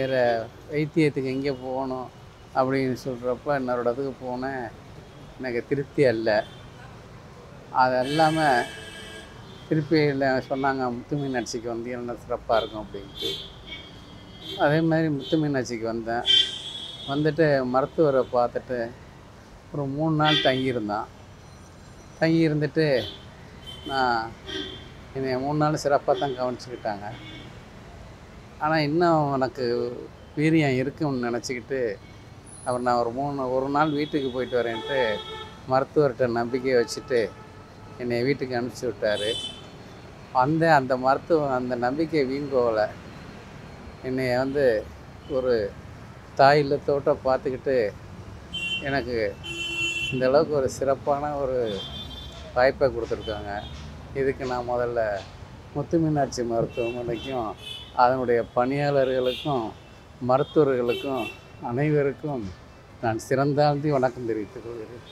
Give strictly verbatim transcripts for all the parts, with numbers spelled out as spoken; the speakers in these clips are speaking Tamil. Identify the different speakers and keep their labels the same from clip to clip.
Speaker 1: வேறு வைத்தியத்துக்கு எங்கே போகணும் அப்படின்னு சொல்கிறப்ப இன்னொரு இடத்துக்கு போனேன். எனக்கு திருப்தி அல்ல. அது இல்லாமல் திருப்பி இல்லை சொன்னாங்க முத்துமீனாட்சிக்கு வந்து என்ன சிறப்பாக இருக்கும் அப்படின்ட்டு. அதே மாதிரி முத்துமீனாட்சிக்கு வந்தேன். வந்துட்டு மருத்துவரை பார்த்துட்டு ஒரு மூணு நாள் தங்கியிருந்தான். தங்கி இருந்துட்டு நான் என்னை மூணு நாள் சிறப்பாக தான் கவனிச்சுக்கிட்டாங்க. ஆனால் இன்னும் எனக்கு வீரியம் இருக்குன்னு நினச்சிக்கிட்டு அவர் நான் ஒரு மூணு ஒரு நாள் வீட்டுக்கு போயிட்டு வரேன்ட்டு மருத்துவர்கிட்ட நம்பிக்கையை வச்சுட்டு என்னை வீட்டுக்கு அனுப்பிச்சி விட்டார். அந்த அந்த மருத்துவம் அந்த நம்பிக்கை வீண்போகலை. என்னை வந்து ஒரு தாய் இல்லத்தோட்ட பார்த்துக்கிட்டு எனக்கு இந்த அளவுக்கு ஒரு சிறப்பான ஒரு வாய்ப்பை கொடுத்துருக்காங்க. இதுக்கு நான் முதல்ல முத்துமீனாட்சி மருத்துவமனைக்கும் அதனுடைய பணியாளர்களுக்கும் மருத்துவர்களுக்கும் அனைவருக்கும் நான் சிறந்தாழ்த்தி வணக்கம் தெரிவித்துக் கொள்கிறேன்.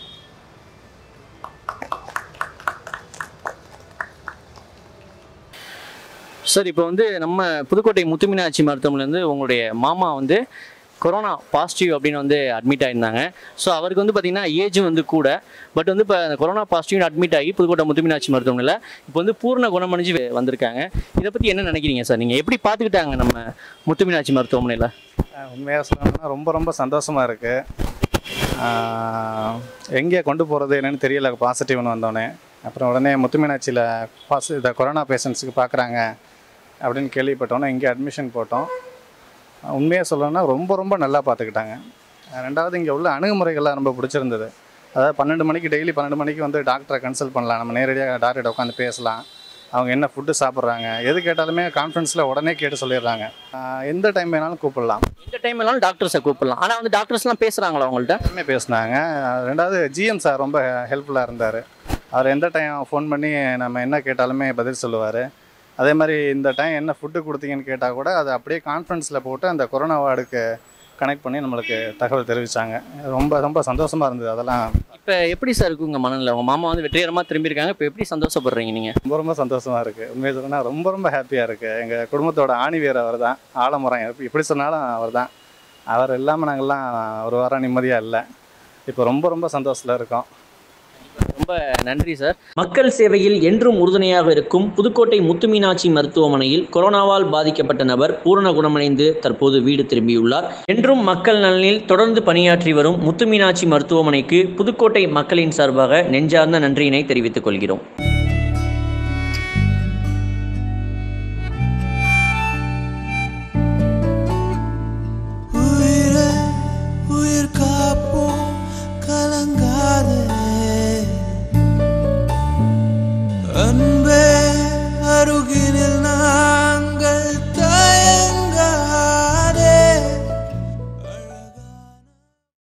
Speaker 2: சார், இப்போ வந்து நம்ம புதுக்கோட்டை முத்துமீனாட்சி மருத்துவமனையிலேருந்து உங்களுடைய மாமா வந்து கொரோனா பாசிட்டிவ் அப்படின்னு வந்து அட்மிட் ஆகியிருந்தாங்க. ஸோ அவருக்கு வந்து பார்த்திங்கன்னா ஏஜும் வந்து கூட, பட் வந்து இப்போ கொரோனா பாசிட்டிவ்னு அட்மிட் ஆகி புதுக்கோட்டை முத்துமீனாட்சி மருத்துவமனையில் இப்போ வந்து பூர்ண குணமடைஞ்சு வந்திருக்காங்க. இதை பற்றி என்ன நினைக்கிறீங்க சார்? நீங்கள் எப்படி பார்த்துக்கிட்டாங்க நம்ம முத்துமீனாட்சி மருத்துவமனையில்?
Speaker 3: உண்மையாக சொல்லணும்னா ரொம்ப ரொம்ப சந்தோஷமாக இருக்குது. எங்கே கொண்டு போகிறது என்னென்னு தெரியல பாசிட்டிவ்னு வந்தோடனே. அப்புறம் உடனே முத்துமீனாட்சியில் பாசி இந்த கொரோனா பேஷண்ட்ஸுக்கு பார்க்குறாங்க அப்படின்னு கேள்விப்பட்டோன்னே இங்கே அட்மிஷன் போட்டோம். உண்மையாக சொல்லணும்னா ரொம்ப ரொம்ப நல்லா பார்த்துக்கிட்டாங்க. ரெண்டாவது இங்கே உள்ள அணுகுமுறைகள்லாம் ரொம்ப பிடிச்சிருந்தது. அதாவது பன்னெண்டு மணிக்கு டெய்லி பன்னெண்டு மணிக்கு வந்து டாக்டரை கன்சல்ட் பண்ணலாம், நம்ம நேரடியாக டாக்டர்கிட்ட உட்காந்து பேசலாம். அவங்க என்ன ஃபுட்டு சாப்பிட்றாங்க எது கேட்டாலுமே கான்ஃபரன்ஸில் உடனே கேட்டு சொல்லிடுறாங்க. எந்த டைம் வேணாலும் கூப்பிடலாம்,
Speaker 2: எந்த டைம் வேணாலும் டாக்டர்ஸை கூப்பிடலாம். ஆனால் வந்து டாக்டர்ஸ்லாம் பேசுகிறாங்களா அவங்கள்ட்ட?
Speaker 3: எல்லாமே பேசுனாங்க. ரெண்டாவது ஜிஎம் சார் ரொம்ப ஹெல்ப்ஃபுல்லாக இருந்தார். அவர் எந்த டைம் ஃபோன் பண்ணி நம்ம என்ன கேட்டாலுமே பதில் சொல்லுவார். அதே மாதிரி இந்த டைம் என்ன ஃபுட்டு கொடுத்தீங்கன்னு கேட்டால் கூட அதை அப்படியே கான்ஃபரன்ஸில் போட்டு அந்த கொரோனா வார்டுக்கு கனெக்ட் பண்ணி நம்மளுக்கு தகவல் தெரிவித்தாங்க. ரொம்ப ரொம்ப சந்தோஷமாக இருந்தது. அதெல்லாம்
Speaker 2: இப்போ எப்படி சார் இருக்குது உங்கள் மனநிலை? உங்கள் மாமா வந்து வெற்றிகரமாக திரும்பியிருக்காங்க, இப்போ எப்படி சந்தோஷப்படுறீங்க நீங்கள்?
Speaker 3: ரொம்ப ரொம்ப சந்தோஷமாக இருக்குது. உண்மையை சொல்லணும்னா ரொம்ப ரொம்ப ஹாப்பியாக இருக்குது. எங்கள் குடும்பத்தோட ஆணிவேர் அவர் தான், ஆலமரம். எப்படி சொன்னாலும் அவர் தான். அவர் இல்லாமல் நாங்கள்லாம் ஒரு வாரம் நிம்மதியாக இல்லை. இப்போ ரொம்ப ரொம்ப சந்தோஷத்தில் இருக்கோம்.
Speaker 2: ரொம்ப நன்றி சார். மக்கள் சேவையில் என்றும் உறுதுணையாக இருக்கும் புதுக்கோட்டை முத்துமீனாட்சி மருத்துவமனையில் கொரோனாவால் பாதிக்கப்பட்ட நபர் பூரண குணமடைந்து தற்போது வீடு திரும்பியுள்ளார். என்றும் மக்கள் நலனில் தொடர்ந்து பணியாற்றி வரும் முத்துமீனாட்சி மருத்துவமனைக்கு புதுக்கோட்டை மக்களின் சார்பாக நெஞ்சார்ந்த நன்றியினை தெரிவித்துக் கொள்கிறோம்.
Speaker 4: அன்பே